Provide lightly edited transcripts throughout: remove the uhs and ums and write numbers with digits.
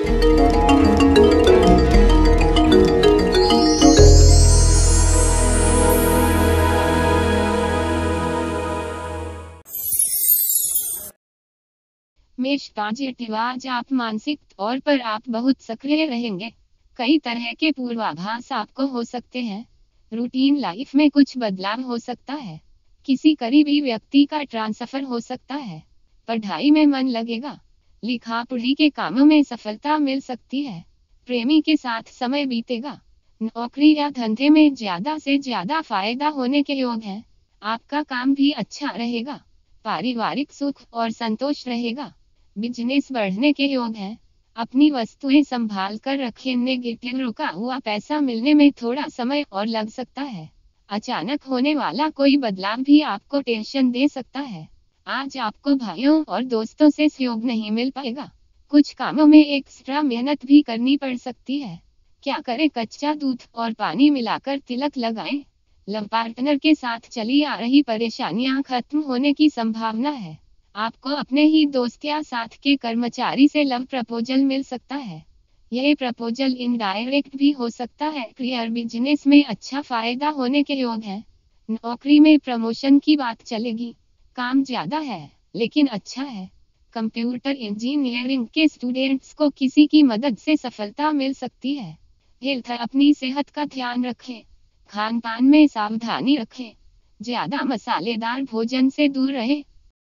मेष पॉजिटिव, आज आप मानसिक तौर पर आप बहुत सक्रिय रहेंगे। कई तरह के पूर्वाभास आपको हो सकते हैं। रूटीन लाइफ में कुछ बदलाव हो सकता है। किसी करीबी व्यक्ति का ट्रांसफर हो सकता है। पढ़ाई में मन लगेगा। लिखा पढ़ी के कामों में सफलता मिल सकती है। प्रेमी के साथ समय बीतेगा। नौकरी या धंधे में ज्यादा से ज्यादा फायदा होने के योग हैं। आपका काम भी अच्छा रहेगा। पारिवारिक सुख और संतोष रहेगा। बिजनेस बढ़ने के योग हैं। अपनी वस्तुएं संभाल कर रखें। नेगेटिव, रुका हुआ पैसा मिलने में थोड़ा समय और लग सकता है। अचानक होने वाला कोई बदलाव भी आपको टेंशन दे सकता है। आज आपको भाइयों और दोस्तों से सहयोग नहीं मिल पाएगा। कुछ कामों में एक्स्ट्रा मेहनत भी करनी पड़ सकती है। क्या करें, कच्चा दूध और पानी मिलाकर तिलक लगाएं। लव पार्टनर के साथ चली आ रही परेशानियां खत्म होने की संभावना है। आपको अपने ही दोस्त या साथ के कर्मचारी से लव प्रपोजल मिल सकता है। यह प्रपोजल इनडायरेक्ट भी हो सकता है। करियर, बिजनेस में अच्छा फायदा होने के योग हैं। नौकरी में प्रमोशन की बात चलेगी। काम ज्यादा है लेकिन अच्छा है। कंप्यूटर इंजीनियरिंग के स्टूडेंट्स को किसी की मदद से सफलता मिल सकती है। हेल्थ, अपनी सेहत का ध्यान रखें। खान पान में सावधानी रखें। ज्यादा मसालेदार भोजन से दूर रहें।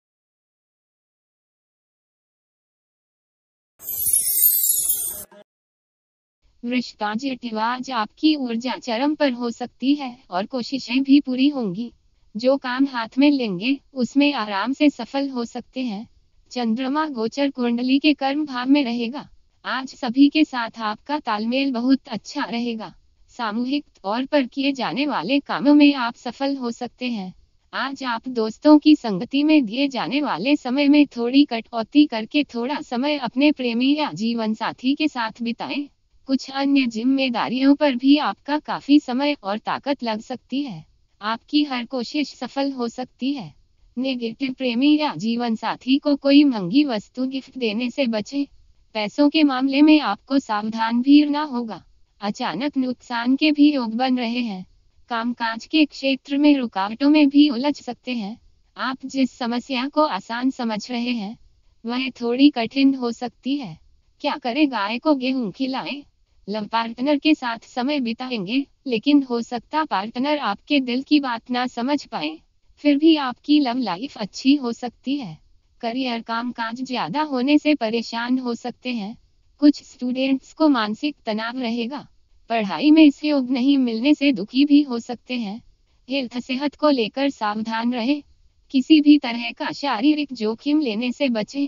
वृष पॉजिटिव, आज आपकी ऊर्जा चरम पर हो सकती है और कोशिशें भी पूरी होंगी। जो काम हाथ में लेंगे उसमें आराम से सफल हो सकते हैं। चंद्रमा गोचर कुंडली के कर्म भाव में रहेगा। आज सभी के साथ आपका तालमेल बहुत अच्छा रहेगा। सामूहिक तौर पर किए जाने वाले कामों में आप सफल हो सकते हैं। आज आप दोस्तों की संगति में दिए जाने वाले समय में थोड़ी कटौती करके थोड़ा समय अपने प्रेमी या जीवन साथी के साथ बिताएं। कुछ अन्य जिम्मेदारियों पर भी आपका काफी समय और ताकत लग सकती है। आपकी हर कोशिश सफल हो सकती है। नेगेटिव, प्रेमी या जीवन साथी को कोई महंगी वस्तु गिफ्ट देने से बचें। पैसों के मामले में आपको सावधान भी रहना होगा। अचानक नुकसान के भी योग बन रहे हैं। कामकाज के क्षेत्र में रुकावटों में भी उलझ सकते हैं। आप जिस समस्या को आसान समझ रहे हैं वह थोड़ी कठिन हो सकती है। क्या करें, गाय को गेहूं खिलाएं। लव पार्टनर के साथ समय बिताएंगे लेकिन हो सकता पार्टनर आपके दिल की बात ना समझ पाए। फिर भी आपकी लव लाइफ अच्छी हो सकती है। करियर, कामकाज ज्यादा होने से परेशान हो सकते हैं। कुछ स्टूडेंट्स को मानसिक तनाव रहेगा। पढ़ाई में सहयोग नहीं मिलने से दुखी भी हो सकते हैं। हेल्थ, सेहत को लेकर सावधान रहें। किसी भी तरह का शारीरिक जोखिम लेने से बचें।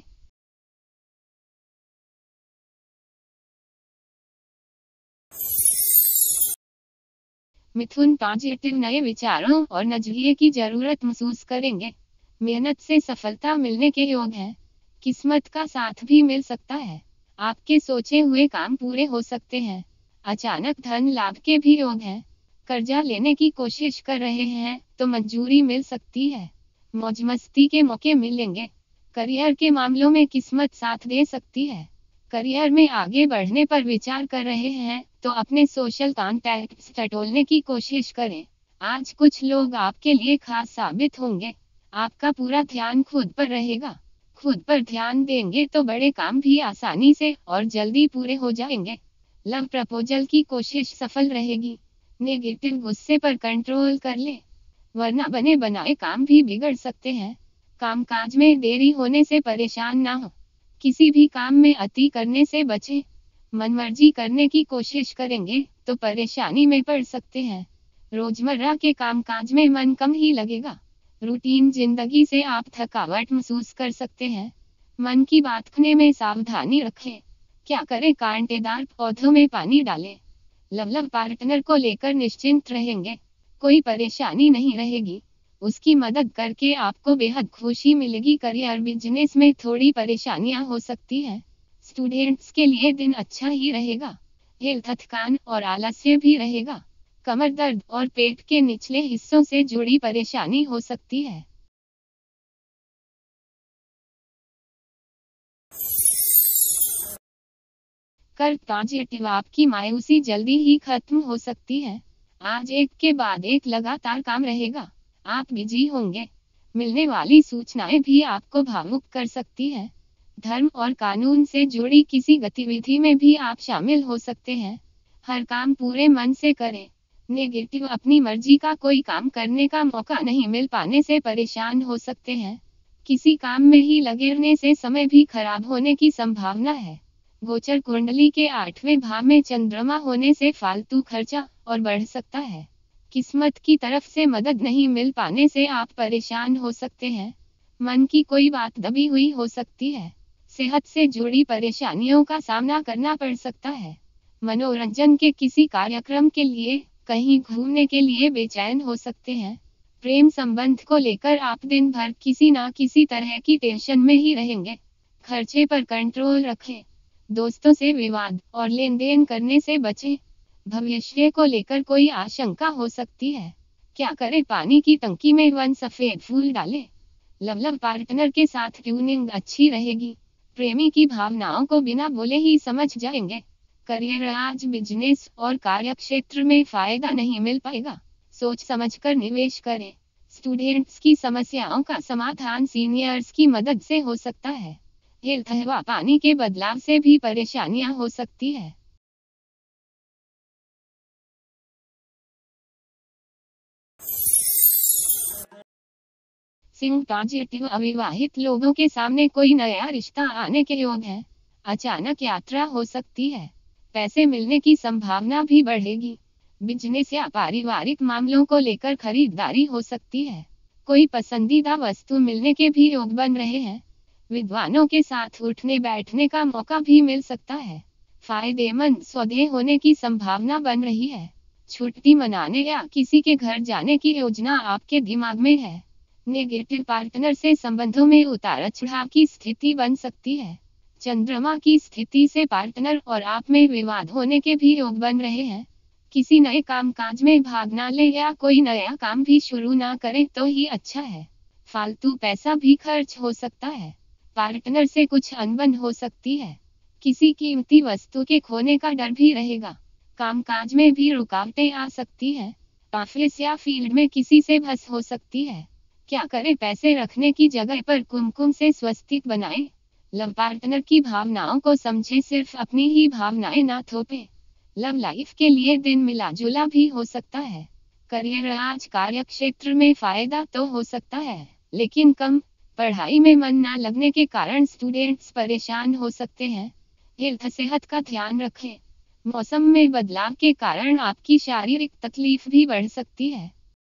मिथुन पॉजिटिव, नए विचारों और नजरिए की जरूरत महसूस करेंगे। मेहनत से सफलता मिलने के योग हैं। किस्मत का साथ भी मिल सकता है। आपके सोचे हुए काम पूरे हो सकते हैं। अचानक धन लाभ के भी योग हैं। कर्जा लेने की कोशिश कर रहे हैं तो मंजूरी मिल सकती है। मौज मस्ती के मौके मिलेंगे। करियर के मामलों में किस्मत साथ दे सकती है। करियर में आगे बढ़ने पर विचार कर रहे हैं तो अपने सोशल कॉन्टैक्ट्स टटोलने की कोशिश करें। आज कुछ लोग आपके लिए खास साबित होंगे। आपका पूरा ध्यान खुद पर रहेगा। खुद पर ध्यान देंगे तो बड़े काम भी आसानी से और जल्दी पूरे हो जाएंगे। लव प्रपोजल की कोशिश सफल रहेगी। नेगेटिव, गुस्से पर कंट्रोल कर ले वरना बने बनाए काम भी बिगड़ सकते हैं। कामकाज में देरी होने से परेशान ना हो। किसी भी काम में अति करने से बचें। मनमर्जी करने की कोशिश करेंगे तो परेशानी में पड़ सकते हैं। रोजमर्रा के कामकाज में मन कम ही लगेगा। रूटीन जिंदगी से आप थकावट महसूस कर सकते हैं। मन की बात करने में सावधानी रखें। क्या करें, कांटेदार पौधों में पानी डालें। लव पार्टनर को लेकर निश्चिंत रहेंगे। कोई परेशानी नहीं रहेगी। उसकी मदद करके आपको बेहद खुशी मिलेगी। करियर, बिजनेस में थोड़ी परेशानियां हो सकती हैं। स्टूडेंट्स के लिए दिन अच्छा ही रहेगा। हेल्थ, थकान और आलस्य भी रहेगा। कमर दर्द और पेट के निचले हिस्सों से जुड़ी परेशानी हो सकती है। कर्क पॉजिटिव, आपकी मायूसी जल्दी ही खत्म हो सकती है। आज एक के बाद एक लगातार काम रहेगा, आप बिजी होंगे। मिलने वाली सूचनाएं भी आपको भावुक कर सकती है। धर्म और कानून से जुड़ी किसी गतिविधि में भी आप शामिल हो सकते हैं। हर काम पूरे मन से करें। नेगेटिव, अपनी मर्जी का कोई काम करने का मौका नहीं मिल पाने से परेशान हो सकते हैं। किसी काम में ही लगे रहने से समय भी खराब होने की संभावना है। गोचर कुंडली के 8वें भाव में चंद्रमा होने से फालतू खर्चा और बढ़ सकता है। किस्मत की तरफ से मदद नहीं मिल पाने से आप परेशान हो सकते हैं। मन की कोई बात दबी हुई हो सकती है। सेहत से जुड़ी परेशानियों का सामना करना पड़ सकता है। मनोरंजन के किसी कार्यक्रम के लिए कहीं घूमने के लिए बेचैन हो सकते हैं। प्रेम संबंध को लेकर आप दिन भर किसी ना किसी तरह की टेंशन में ही रहेंगे। खर्चे पर कंट्रोल रखें। दोस्तों से विवाद और लेन देन करने से बचें। भविष्य को लेकर कोई आशंका हो सकती है। क्या करें, पानी की टंकी में 1 सफेद फूल डालें। लव पार्टनर के साथ ट्यूनिंग अच्छी रहेगी। प्रेमी की भावनाओं को बिना बोले ही समझ जाएंगे। करियर, आज बिजनेस और कार्यक्षेत्र में फायदा नहीं मिल पाएगा। सोच समझकर निवेश करें। स्टूडेंट्स की समस्याओं का समाधान सीनियर्स की मदद से हो सकता है। हेल्थ, हवा पानी के बदलाव से भी परेशानियां हो सकती है। सिंह पॉजिटिव, अविवाहित लोगों के सामने कोई नया रिश्ता आने के योग है। अचानक यात्रा हो सकती है। पैसे मिलने की संभावना भी बढ़ेगी। बिजनेस या पारिवारिक मामलों को लेकर खरीदारी हो सकती है। कोई पसंदीदा वस्तु मिलने के भी योग बन रहे हैं। विद्वानों के साथ उठने बैठने का मौका भी मिल सकता है। फायदेमंद सौदे होने की संभावना बन रही है। छुट्टी मनाने या किसी के घर जाने की योजना आपके दिमाग में है। नेगेटिव, पार्टनर से संबंधों में उतार चढ़ाव की स्थिति बन सकती है। चंद्रमा की स्थिति से पार्टनर और आप में विवाद होने के भी योग बन रहे हैं। किसी नए कामकाज में भाग ना ले या कोई नया काम भी शुरू ना करें तो ही अच्छा है। फालतू पैसा भी खर्च हो सकता है। पार्टनर से कुछ अनबन हो सकती है। किसी कीमती वस्तु के खोने का डर भी रहेगा। कामकाज में भी रुकावटें आ सकती हैं। ऑफिस या फील्ड में किसी से बहस हो सकती है। क्या करें, पैसे रखने की जगह पर कुमकुम से स्वस्तिक बनाएं। लव पार्टनर की भावनाओं को समझें, सिर्फ अपनी ही भावनाएं ना थोपें। लव लाइफ के लिए दिन मिला जुला भी हो सकता है। करियर, आज कार्यक्षेत्र में फायदा तो हो सकता है, लेकिन कम। पढ़ाई में मन ना लगने के कारण स्टूडेंट्स परेशान हो सकते हैं। हेल्थ, सेहत का ध्यान रखें। मौसम में बदलाव के कारण आपकी शारीरिक तकलीफ भी बढ़ सकती है।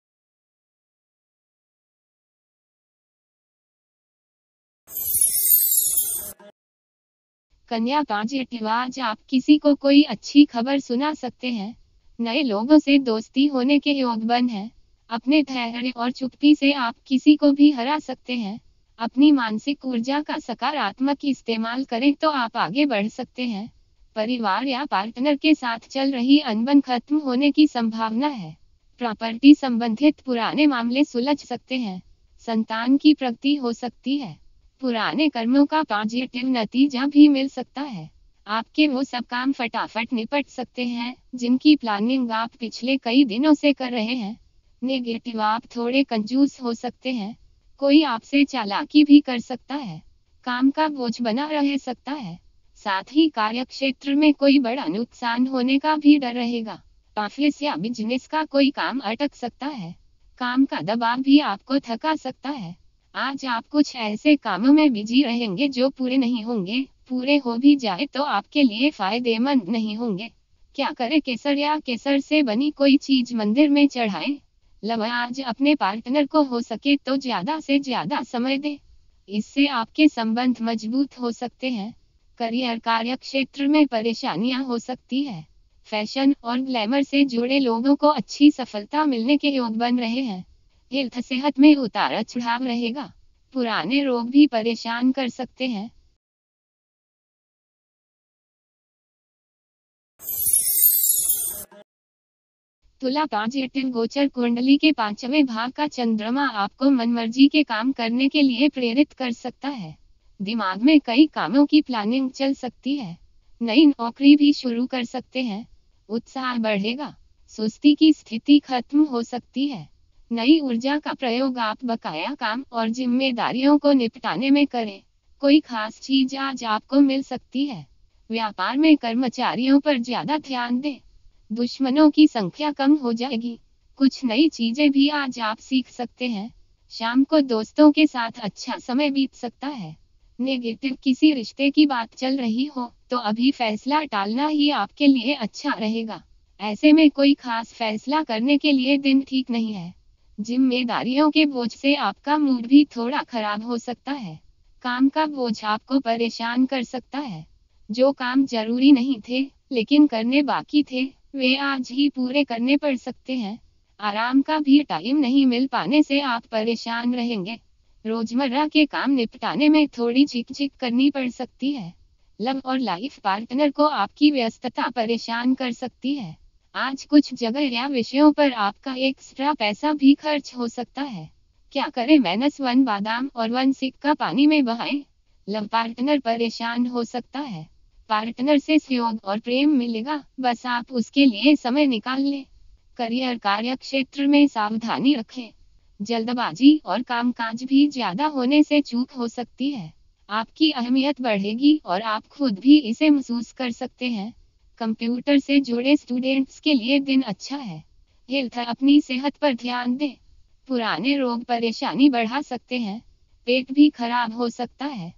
कन्या पॉजिटिव, आज आप किसी को कोई अच्छी खबर सुना सकते हैं। नए लोगों से दोस्ती होने के योग बन हैं। अपने धैर्य और चुप्पी से आप किसी को भी हरा सकते हैं। अपनी मानसिक ऊर्जा का सकारात्मक इस्तेमाल करें तो आप आगे बढ़ सकते हैं। परिवार या पार्टनर के साथ चल रही अनबन खत्म होने की संभावना है। प्रॉपर्टी संबंधित पुराने मामले सुलझ सकते हैं। संतान की प्रगति हो सकती है। पुराने कर्मों का पॉजिटिव नतीजा भी मिल सकता है। आपके वो सब काम फटाफट निपट सकते हैं जिनकी प्लानिंग आप पिछले कई दिनों से कर रहे हैं। नेगेटिव, आप थोड़े कंजूस हो सकते हैं। कोई आपसे चालाकी भी कर सकता है। काम का बोझ बना रह सकता है। साथ ही कार्यक्षेत्र में कोई बड़ा नुकसान होने का भी डर रहेगा। ऑफिस या बिजनेस का कोई काम अटक सकता है। काम का दबाव भी आपको थका सकता है। आज आप कुछ ऐसे कामों में बिजी रहेंगे जो पूरे नहीं होंगे। पूरे हो भी जाए तो आपके लिए फायदेमंद नहीं होंगे। क्या करें, केसर या केसर से बनी कोई चीज मंदिर में चढ़ाएं। लव, आज अपने पार्टनर को हो सके तो ज्यादा से ज्यादा समय दें। इससे आपके संबंध मजबूत हो सकते हैं। करियर, कार्यक्षेत्र में परेशानियां हो सकती है। फैशन और ग्लैमर से जुड़े लोगों को अच्छी सफलता मिलने के योग बन रहे हैं। हेल्थ, सेहत में उतार चढ़ाव रहेगा। पुराने रोग भी परेशान कर सकते हैं। तुला पॉजिटिव, गोचर कुंडली के 5वें भाव का चंद्रमा आपको मनमर्जी के काम करने के लिए प्रेरित कर सकता है। दिमाग में कई कामों की प्लानिंग चल सकती है। नई नौकरी भी शुरू कर सकते हैं। उत्साह बढ़ेगा। सुस्ती की स्थिति खत्म हो सकती है। नई ऊर्जा का प्रयोग आप बकाया काम और जिम्मेदारियों को निपटाने में करें। कोई खास चीज आज आपको मिल सकती है। व्यापार में कर्मचारियों पर ज्यादा ध्यान दें। दुश्मनों की संख्या कम हो जाएगी। कुछ नई चीजें भी आज आप सीख सकते हैं। शाम को दोस्तों के साथ अच्छा समय बीत सकता है। नेगेटिव किसी रिश्ते की बात चल रही हो तो अभी फैसला टालना ही आपके लिए अच्छा रहेगा। ऐसे में कोई खास फैसला करने के लिए दिन ठीक नहीं है। जिम्मेदारियों के बोझ से आपका मूड भी थोड़ा खराब हो सकता है। काम का बोझ आपको परेशान कर सकता है। जो काम जरूरी नहीं थे लेकिन करने बाकी थे, वे आज ही पूरे करने पड़ सकते हैं। आराम का भी टाइम नहीं मिल पाने से आप परेशान रहेंगे। रोजमर्रा के काम निपटाने में थोड़ी झिकझिक करनी पड़ सकती है। लव और लाइफ पार्टनर को आपकी व्यस्तता परेशान कर सकती है। आज कुछ जगह या विषयों पर आपका एक्स्ट्रा पैसा भी खर्च हो सकता है। क्या करें? -1 बादाम और 1 सिक्का पानी में बहाएं। लव पार्टनर परेशान हो सकता है। पार्टनर से सहयोग और प्रेम मिलेगा, बस आप उसके लिए समय निकाल लें। करियर कार्य क्षेत्र में सावधानी रखें। जल्दबाजी और कामकाज भी ज्यादा होने से चूक हो सकती है। आपकी अहमियत बढ़ेगी और आप खुद भी इसे महसूस कर सकते हैं। कंप्यूटर से जुड़े स्टूडेंट्स के लिए दिन अच्छा है। हेल्थ, अपनी सेहत पर ध्यान दें। पुराने रोग परेशानी बढ़ा सकते हैं। पेट भी खराब हो सकता है।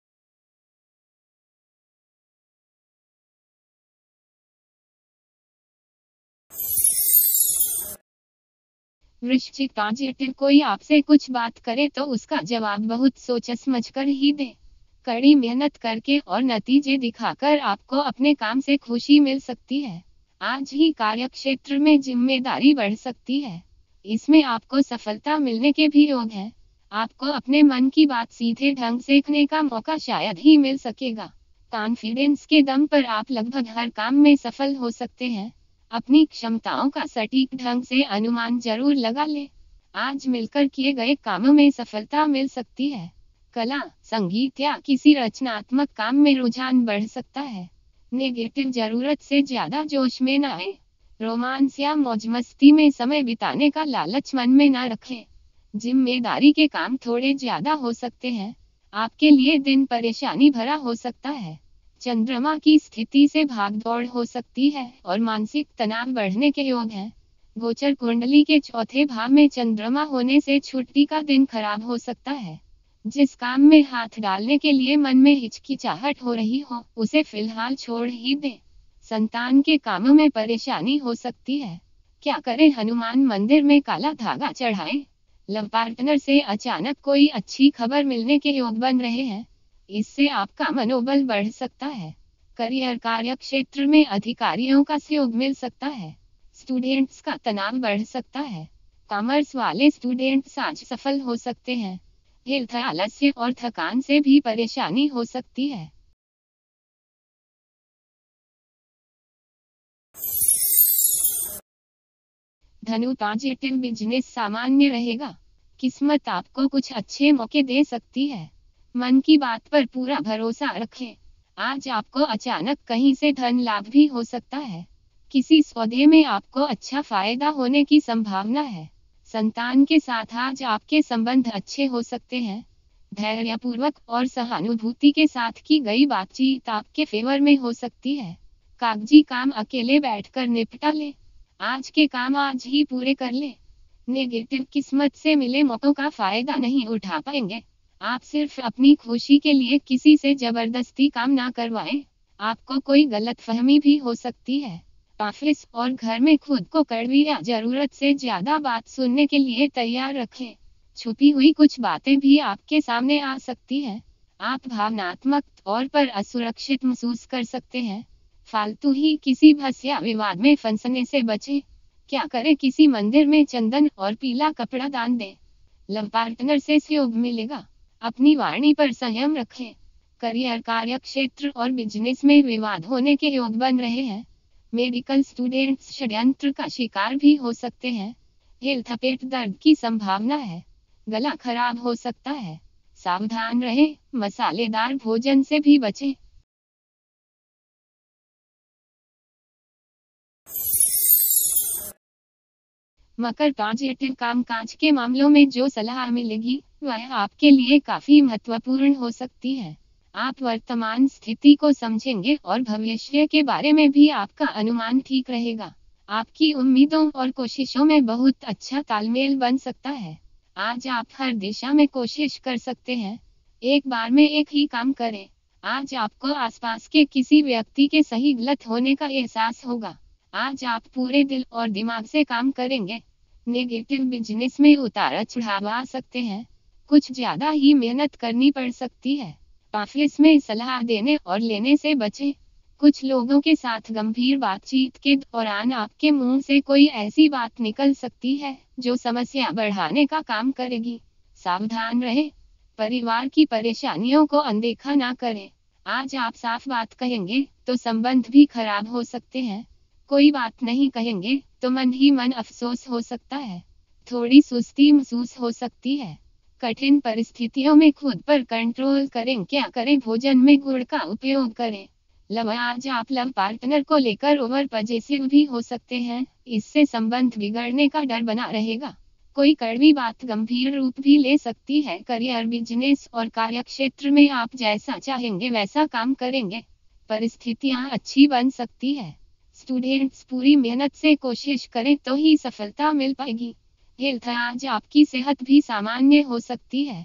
वृश्चिक, पॉजिटिव कोई आपसे कुछ बात करे तो उसका जवाब बहुत सोच समझ कर ही दे। कड़ी मेहनत करके और नतीजे दिखाकर आपको अपने काम से खुशी मिल सकती है। आज ही कार्यक्षेत्र में जिम्मेदारी बढ़ सकती है। इसमें आपको सफलता मिलने के भी योग हैं। आपको अपने मन की बात सीधे ढंग से कहने का मौका शायद ही मिल सकेगा। कॉन्फिडेंस के दम पर आप लगभग हर काम में सफल हो सकते हैं। अपनी क्षमताओं का सटीक ढंग से अनुमान जरूर लगा ले। आज मिलकर किए गए कामों में सफलता मिल सकती है। कला, संगीत या किसी रचनात्मक काम में रुझान बढ़ सकता है। नेगेटिव, जरूरत से ज्यादा जोश में न आए। रोमांस या मौज मस्ती में समय बिताने का लालच मन में न रखें। जिम्मेदारी के काम थोड़े ज्यादा हो सकते हैं। आपके लिए दिन परेशानी भरा हो सकता है। चंद्रमा की स्थिति से भागदौड़ हो सकती है और मानसिक तनाव बढ़ने के योग हैं। गोचर कुंडली के चौथे भाव में चंद्रमा होने से छुट्टी का दिन खराब हो सकता है। जिस काम में हाथ डालने के लिए मन में हिचकिचाहट हो रही हो, उसे फिलहाल छोड़ ही दें। संतान के कामों में परेशानी हो सकती है। क्या करें? हनुमान मंदिर में काला धागा चढ़ाएं। लव पार्टनर से अचानक कोई अच्छी खबर मिलने के योग बन रहे हैं। इससे आपका मनोबल बढ़ सकता है। करियर कार्य क्षेत्र में अधिकारियों का सहयोग मिल सकता है। स्टूडेंट्स का तनाव बढ़ सकता है। कॉमर्स वाले स्टूडेंट्स आज सफल हो सकते हैं। हेल्थ, आलस्य और थकान से भी परेशानी हो सकती है। धनु, पॉजिटिव, बिजनेस सामान्य रहेगा। किस्मत आपको कुछ अच्छे मौके दे सकती है। मन की बात पर पूरा भरोसा रखें। आज आपको अचानक कहीं से धन लाभ भी हो सकता है। किसी सौदे में आपको अच्छा फायदा होने की संभावना है। संतान के साथ आज आपके संबंध अच्छे हो सकते हैं। धैर्यपूर्वक और सहानुभूति के साथ की गई बातचीत आपके फेवर में हो सकती है। कागजी काम अकेले बैठकर निपटा ले। आज के काम आज ही पूरे कर ले। नेगेटिव, किस्मत से मिले मौकों का फायदा नहीं उठा पाएंगे। आप सिर्फ अपनी खुशी के लिए किसी से जबरदस्ती काम ना करवाएं। आपको कोई गलतफहमी भी हो सकती है। ऑफिस और घर में खुद को कड़वी या जरूरत से ज्यादा बात सुनने के लिए तैयार रखें। छुपी हुई कुछ बातें भी आपके सामने आ सकती हैं। आप भावनात्मक तौर पर असुरक्षित महसूस कर सकते हैं। फालतू ही किसी बहस या विवाद में फंसने से बचें। क्या करें? किसी मंदिर में चंदन और पीला कपड़ा दान दें। लव पार्टनर से सहयोग मिलेगा। अपनी वाणी पर संयम रखें। करियर कार्य क्षेत्र और बिजनेस में विवाद होने के योग बन रहे हैं। मेडिकल स्टूडेंट्स षड्यंत्र का शिकार भी हो सकते हैं। हेल्थ, पेट दर्द की संभावना है। गला खराब हो सकता है। सावधान रहें, मसालेदार भोजन से भी बचें। मकर, पॉजिटिव कामकाज के मामलों में जो सलाह मिलेगी वह आपके लिए काफी महत्वपूर्ण हो सकती है। आप वर्तमान स्थिति को समझेंगे और भविष्य के बारे में भी आपका अनुमान ठीक रहेगा। आपकी उम्मीदों और कोशिशों में बहुत अच्छा तालमेल बन सकता है। आज आप हर दिशा में कोशिश कर सकते हैं। एक बार में एक ही काम करें। आज आपको आसपास के किसी व्यक्ति के सही गलत होने का एहसास होगा। आज आप पूरे दिल और दिमाग से काम करेंगे। नेगेटिव बिजनेस में उतार चढ़ाव आ सकते हैं। कुछ ज्यादा ही मेहनत करनी पड़ सकती है। ऑफिस में सलाह देने और लेने से बचें। कुछ लोगों के साथ गंभीर बातचीत के दौरान आपके मुंह से कोई ऐसी बात निकल सकती है जो समस्या बढ़ाने का काम करेगी। सावधान रहें। परिवार की परेशानियों को अनदेखा ना करें। आज आप साफ बात कहेंगे तो संबंध भी खराब हो सकते हैं। कोई बात नहीं कहेंगे तो मन ही मन अफसोस हो सकता है। थोड़ी सुस्ती महसूस हो सकती है। कठिन परिस्थितियों में खुद पर कंट्रोल करें। क्या करें? भोजन में गुड़ का उपयोग करें। आज आप लव पार्टनर को लेकर ओवर पजेसिव भी हो सकते हैं। इससे संबंध बिगड़ने का डर बना रहेगा। कोई कड़वी बात गंभीर रूप भी ले सकती है। करियर, बिजनेस और कार्यक्षेत्र में आप जैसा चाहेंगे वैसा काम करेंगे। परिस्थितियां अच्छी बन सकती है। स्टूडेंट्स, पूरी मेहनत से कोशिश करें तो ही सफलता मिल पाएगी। हेल्थ, आज आपकी सेहत भी सामान्य हो सकती है।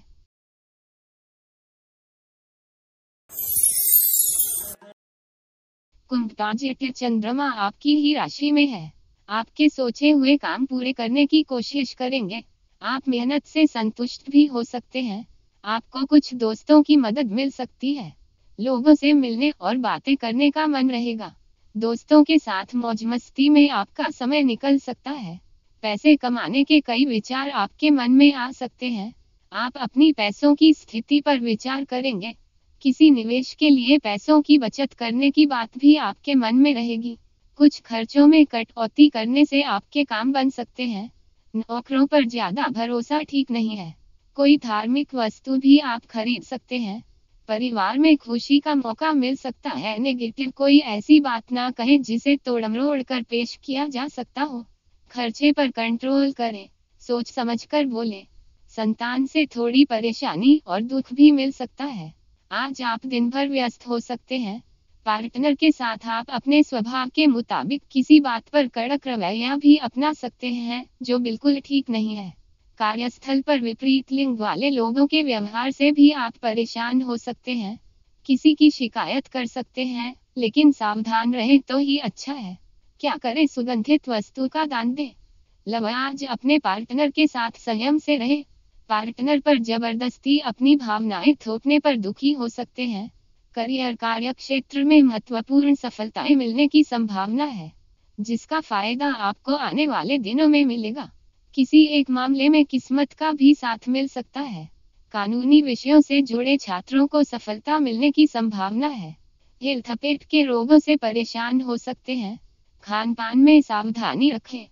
कुंभ, पॉजिटिव, चंद्रमा आपकी ही राशि में है। आपके सोचे हुए काम पूरे करने की कोशिश करेंगे। आप मेहनत से संतुष्ट भी हो सकते हैं। आपको कुछ दोस्तों की मदद मिल सकती है। लोगों से मिलने और बातें करने का मन रहेगा। दोस्तों के साथ मौज मस्ती में आपका समय निकल सकता है। पैसे कमाने के कई विचार आपके मन में आ सकते हैं। आप अपनी पैसों की स्थिति पर विचार करेंगे। किसी निवेश के लिए पैसों की बचत करने की बात भी आपके मन में रहेगी। कुछ खर्चों में कटौती करने से आपके काम बन सकते हैं। नौकरों पर ज्यादा भरोसा ठीक नहीं है। कोई धार्मिक वस्तु भी आप खरीद सकते हैं। परिवार में खुशी का मौका मिल सकता है। नेगेटिव, कोई ऐसी बात ना कहें जिसे तोड़-मरोड़ कर पेश किया जा सकता हो। खर्चे पर कंट्रोल करें। सोच समझकर बोलें। संतान से थोड़ी परेशानी और दुख भी मिल सकता है। आज आप दिन भर व्यस्त हो सकते हैं। पार्टनर के साथ आप अपने स्वभाव के मुताबिक किसी बात पर कड़क रवैया भी अपना सकते हैं जो बिल्कुल ठीक नहीं है। कार्यस्थल पर विपरीत लिंग वाले लोगों के व्यवहार से भी आप परेशान हो सकते हैं। किसी की शिकायत कर सकते हैं, लेकिन सावधान रहें तो ही अच्छा है। क्या करें? सुगंधित वस्तु का दान दें। आज अपने पार्टनर के साथ संयम से रहें। पार्टनर पर जबरदस्ती अपनी भावनाएं थोपने पर दुखी हो सकते हैं। करियर, कार्य क्षेत्र में महत्वपूर्ण सफलताएं मिलने की संभावना है, जिसका फायदा आपको आने वाले दिनों में मिलेगा। किसी एक मामले में किस्मत का भी साथ मिल सकता है। कानूनी विषयों से जुड़े छात्रों को सफलता मिलने की संभावना है। हेल्थ, पेट के रोगों से परेशान हो सकते हैं। खान पान में सावधानी रखें।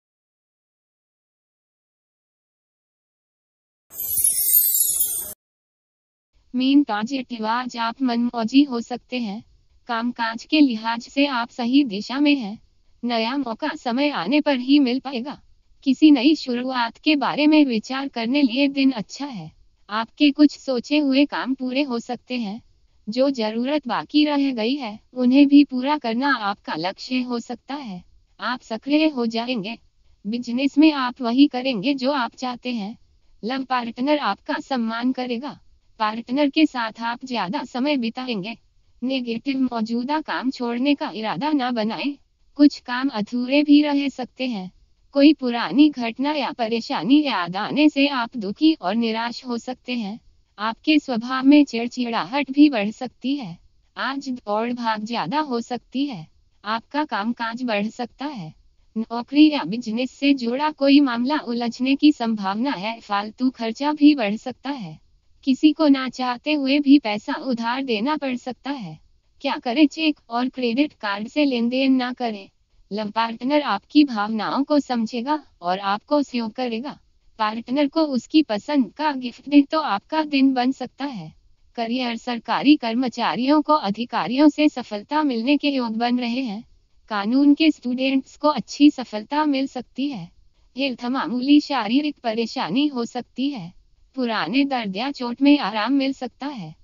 मीन, पॉजिटिव, आज आप मनमौजी हो सकते हैं। कामकाज के लिहाज से आप सही दिशा में हैं। नया मौका समय आने पर ही मिल पाएगा। किसी नई शुरुआत के बारे में विचार करने लिए दिन अच्छा है। आपके कुछ सोचे हुए काम पूरे हो सकते हैं। जो जरूरत बाकी रह गई है उन्हें भी पूरा करना आपका लक्ष्य हो सकता है। आप सक्रिय हो जाएंगे। बिजनेस में आप वही करेंगे जो आप चाहते हैं। लव पार्टनर आपका सम्मान करेगा। पार्टनर के साथ आप ज्यादा समय बिताएंगे। नेगेटिव, मौजूदा काम छोड़ने का इरादा ना बनाएं। कुछ काम अधूरे भी रह सकते हैं। कोई पुरानी घटना या परेशानी याद आने से आप दुखी और निराश हो सकते हैं। आपके स्वभाव में चिड़चिड़ाहट भी बढ़ सकती है। आज दौड़ भाग ज्यादा हो सकती है। आपका कामकाज बढ़ सकता है। नौकरी या बिजनेस से जुड़ा कोई मामला उलझने की संभावना है। फालतू खर्चा भी बढ़ सकता है। किसी को ना चाहते हुए भी पैसा उधार देना पड़ सकता है। क्या करें? चेक और क्रेडिट कार्ड से लेन देन ना करें। लव पार्टनर आपकी भावनाओं को समझेगा और आपको सहयोग करेगा। पार्टनर को उसकी पसंद का गिफ्ट दें तो आपका दिन बन सकता है। करियर, सरकारी कर्मचारियों को अधिकारियों से सफलता मिलने के योग बन रहे हैं। कानून के स्टूडेंट्स को अच्छी सफलता मिल सकती है। हेल्थ मामूली शारीरिक परेशानी हो सकती है। पुराने दर्द या चोट में आराम मिल सकता है।